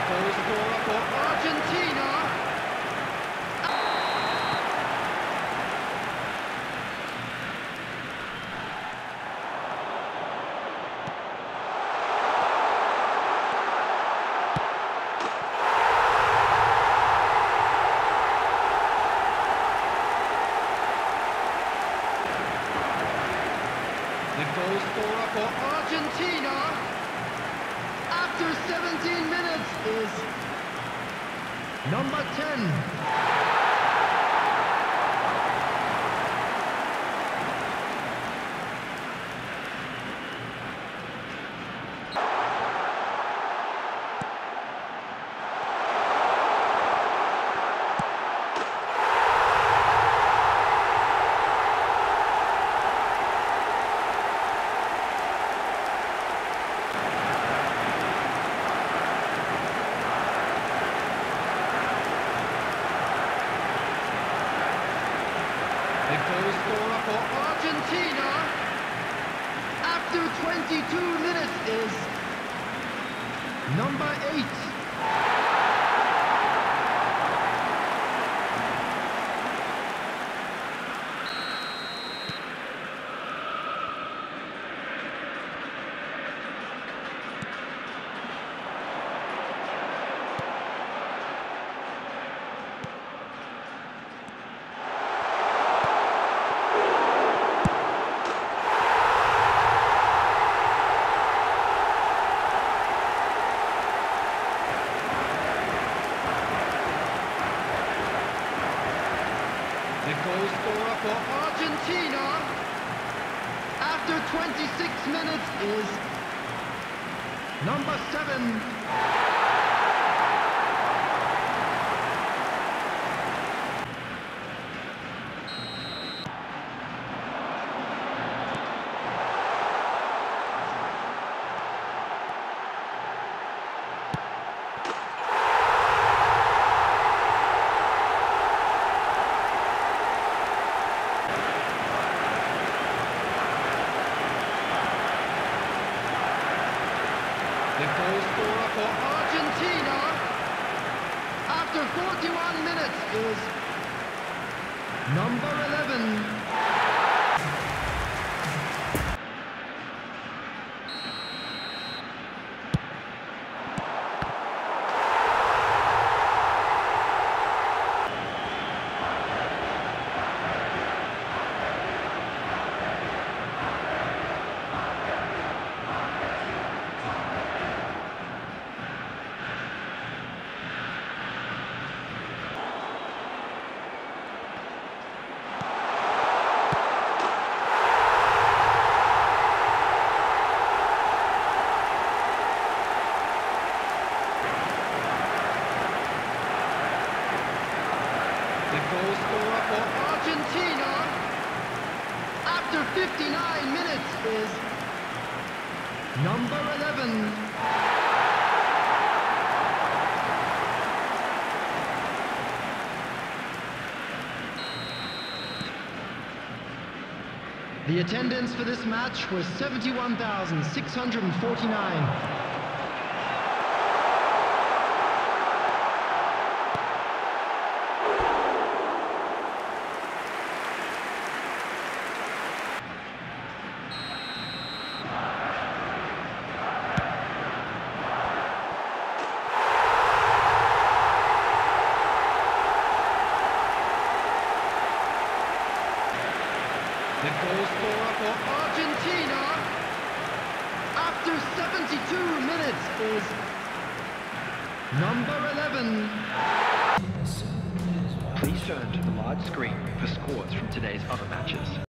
goal scorer for Argentina. The goal scorer for Argentina after 17 minutes is number 10. The goal scorer for Argentina after 22 minutes is number 8. The goal scorer for Argentina after 26 minutes is number 7. The goal scorer for Argentina after 41 minutes is number 11. The goal scorer for Argentina after 59 minutes is number 11. The attendance for this match was 71,649. The goal scorer for Argentina after 72 minutes is number 11. Please turn to the large screen for scores from today's other matches.